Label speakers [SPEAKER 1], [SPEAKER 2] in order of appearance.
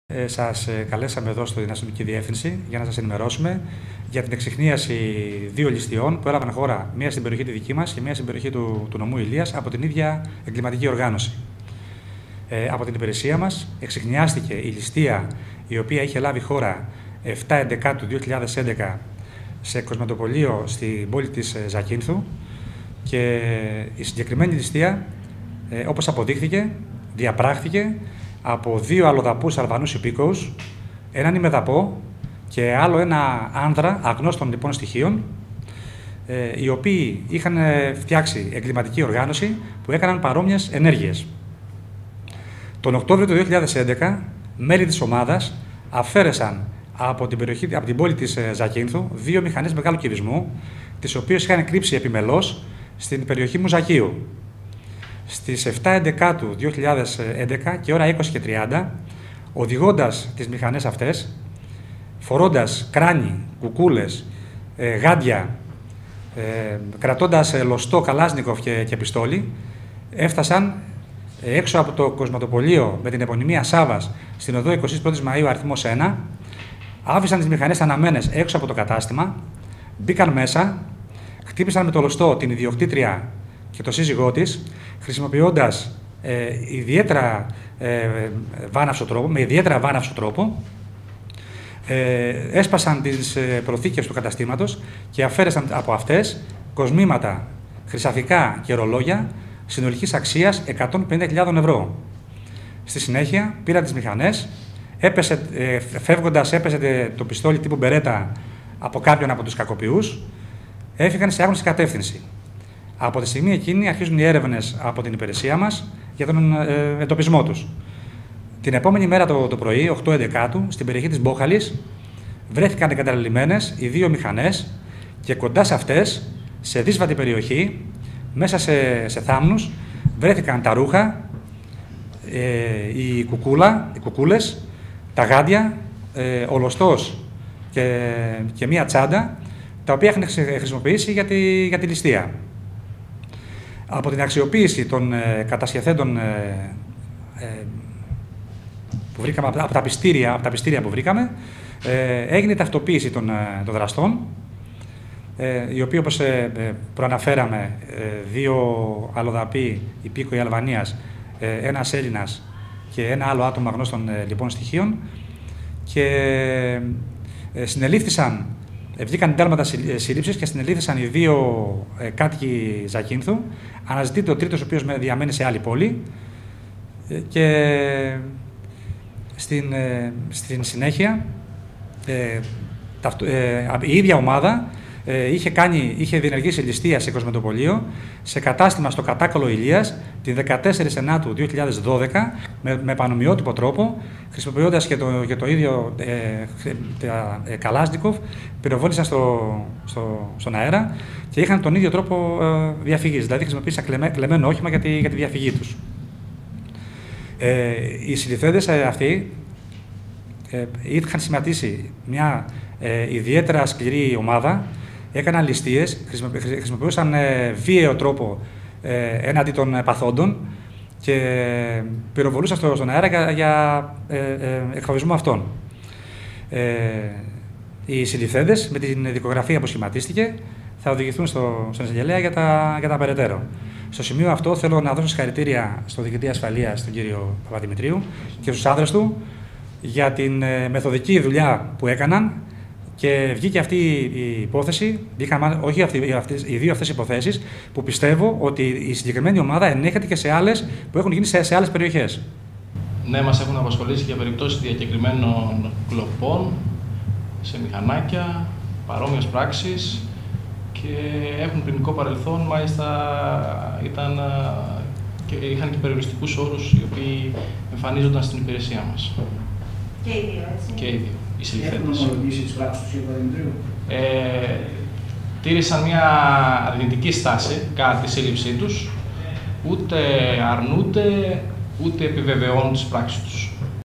[SPEAKER 1] Σας καλέσαμε εδώ στην αστυνομική διεύθυνση για να σας ενημερώσουμε για την εξιχνίαση δύο ληστειών που έλαβαν χώρα, μία στην περιοχή τη δική μας και μία στην περιοχή του νομού Ηλίας από την ίδια εγκληματική οργάνωση. Από την υπηρεσία μας εξιχνιάστηκε η ληστεία η οποία είχε λάβει χώρα 7/11 του 2011 σε κοσμητοπωλείο στην πόλη της Ζακίνθου και η συγκεκριμένη ληστεία, όπως αποδείχθηκε, διαπράχθηκε από δύο αλλοδαπούς Αλβανούς υπήκοους, έναν ημεδαπό και άλλο ένα άνδρα αγνώστων λοιπόν στοιχείων, οι οποίοι είχαν φτιάξει εγκληματική οργάνωση που έκαναν παρόμοιες ενέργειες. Τον Οκτώβριο του 2011, μέλη της ομάδας αφαίρεσαν από την πόλη της Ζακίνθου δύο μηχανές μεγάλου κυβισμού, τις οποίες είχαν κρύψει επιμελώς στην περιοχή Μουζακίου. Στις 7/11 του 2011 και ώρα 20:30, οδηγώντας τις μηχανές αυτές, φορώντας κράνη, κουκούλες, γάντια, κρατώντας λωστό, καλάσνικοφ και πιστόλι, έφτασαν έξω από το κοσματοπωλείο με την επωνυμία Σάβας στην οδό 21 Μαΐου αριθμός 1, άφησαν τις μηχανές αναμένες έξω από το κατάστημα, μπήκαν μέσα, χτύπησαν με το λωστό την ιδιοκτήτρια και το σύζυγό της, χρησιμοποιώντας ιδιαίτερα βάναυσο τρόπο, έσπασαν τις προθήκες του καταστήματος και αφαίρεσαν από αυτές κοσμήματα, χρυσαφικά και ρολόγια συνολικής αξίας 150.000 ευρώ. Στη συνέχεια πήραν τις μηχανές, φεύγοντας έπεσε το πιστόλι τύπου Μπερέτα από κάποιον από τους κακοποιούς, έφυγαν σε άγνωστη κατεύθυνση. Από τη στιγμή εκείνη αρχίζουν οι έρευνες από την υπηρεσία μας για τον εντοπισμό τους. Την επόμενη μέρα το πρωί, 8/11, στην περιοχή της Μπόχαλης, βρέθηκαν εγκαταλελειμμένες οι δύο μηχανές και κοντά σε αυτές, σε δύσβατη περιοχή, μέσα σε θάμνους, βρέθηκαν τα ρούχα, οι κουκούλες, τα γάντια, ο λωστός και μία τσάντα, τα οποία έχουν χρησιμοποιήσει για τη ληστεία. Από την αξιοποίηση των κατασχεθέντων που βρήκαμε, από τα πιστήρια που βρήκαμε, έγινε η ταυτοποίηση των δραστών, οι οποίοι, όπως προαναφέραμε, δύο αλλοδαποί υπήκοοι Αλβανίας, ένας Έλληνας και ένα άλλο άτομο αγνώστων λοιπόν στοιχείων, και συνελήφθησαν. Βγήκαν εντάλματα σύλληψης και συνελήφθησαν οι δύο κάτοικοι Ζακίνθου. Αναζητείται ο τρίτος, ο οποίος διαμένει σε άλλη πόλη. Και στην συνέχεια η ίδια ομάδα είχε διενεργήσει ληστεία σε κοσμητοπωλείο, σε κατάστημα στο Κατάκολο Ηλίας, την 14/9 2012, με πανομοιότυπο τρόπο, χρησιμοποιώντας και το ίδιο Καλάσνικοφ, πυροβόλησαν στον αέρα και είχαν τον ίδιο τρόπο διαφυγής, δηλαδή χρησιμοποίησαν κλεμμένο όχημα για τη διαφυγή τους. Οι συλληφθέντες αυτοί είχαν σχηματίσει μια ιδιαίτερα σκληρή ομάδα, έκαναν ληστείες, χρησιμοποιούσαν βίαιο τρόπο έναντι των παθόντων και πυροβολούσαν στον αέρα για εκφοβισμό αυτών. Οι συλληφθέντες, με την δικογραφία που σχηματίστηκε, θα οδηγηθούν στον εισαγγελέα για τα περαιτέρω. Στο σημείο αυτό θέλω να δώσω συγχαρητήρια στον Διοικητή Ασφαλείας, τον κύριο Παπαδημητρίου, και στους άνδρες του για την μεθοδική δουλειά που έκαναν. Και βγήκε αυτή η υπόθεση, οι δύο αυτές υποθέσεις, που πιστεύω ότι η συγκεκριμένη ομάδα ενέχεται και σε άλλες που έχουν γίνει σε άλλες περιοχές.
[SPEAKER 2] Ναι, μας έχουν απασχολήσει για περιπτώσεις διακεκριμένων κλοπών σε μηχανάκια, παρόμοιες πράξεις, και έχουν ποινικό παρελθόν, μάλιστα είχαν και περιοριστικούς όρους οι οποίοι εμφανίζονταν στην υπηρεσία μας.
[SPEAKER 3] Και οι δύο, έτσι.
[SPEAKER 2] Και οι δύο.
[SPEAKER 4] Έχουν ομολογήσει τις πράξεις του κ. Παπαδημητρίου.
[SPEAKER 2] Τήρησαν μια αρνητική στάση κατά τη σύλληψή τους, ούτε αρνούνται, ούτε επιβεβαιώνουν τις πράξεις τους.